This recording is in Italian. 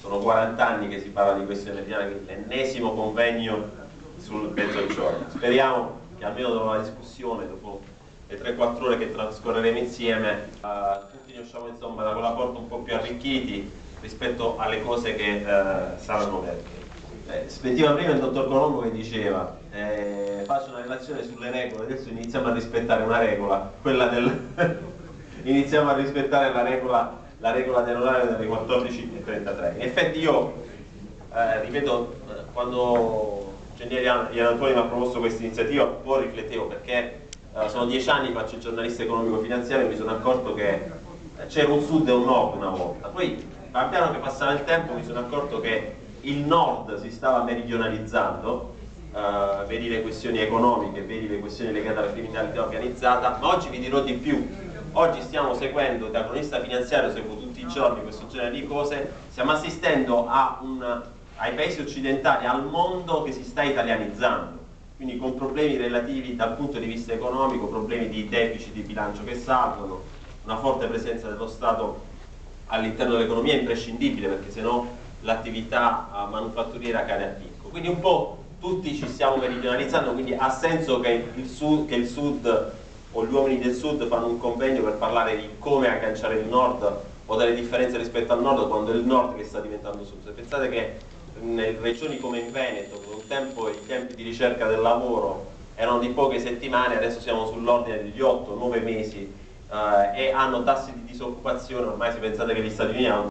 sono 40 anni che si parla di questione meridiana, l'ennesimo convegno sul Mezzogiorno. Speriamo che almeno dopo la discussione, dopo le 3-4 ore che trascorreremo insieme, tutti ne usciamo insomma da quella porta un po' più arricchiti rispetto alle cose che saranno vere. Sentiva prima il dottor Colombo che diceva faccio una relazione sulle regole, adesso iniziamo a rispettare una regola, quella del iniziamo a rispettare la regola dell'orario delle 14:33. In effetti io ripeto, quando Ian Antoni mi ha proposto questa iniziativa un po' riflettevo, perché sono 10 anni che faccio il giornalista economico-finanziario e mi sono accorto che c'era un sud e un nord una volta. Poi man piano che passava il tempo mi sono accorto che il nord si stava meridionalizzando, vedi le questioni economiche, vedi le questioni legate alla criminalità organizzata, ma oggi vi dirò di più. Oggi stiamo seguendo, da cronista finanziario seguo tutti i giorni questo genere di cose, stiamo assistendo ai paesi occidentali, al mondo che si sta italianizzando, quindi con problemi relativi dal punto di vista economico, problemi di deficit di bilancio che salgono, una forte presenza dello Stato all'interno dell'economia è imprescindibile, perché sennò l'attività manufatturiera cade a picco. Quindi un po' tutti ci stiamo meridionalizzando, quindi ha senso che il Sud o gli uomini del Sud fanno un convegno per parlare di come agganciare il Nord o delle differenze rispetto al Nord, quando è il Nord che sta diventando Sud. Se pensate che in regioni come in Veneto, dove un tempo i tempi di ricerca del lavoro erano di poche settimane, adesso siamo sull'ordine degli 8-9 mesi e hanno tassi di disoccupazione, ormai se pensate che gli Stati Uniti hanno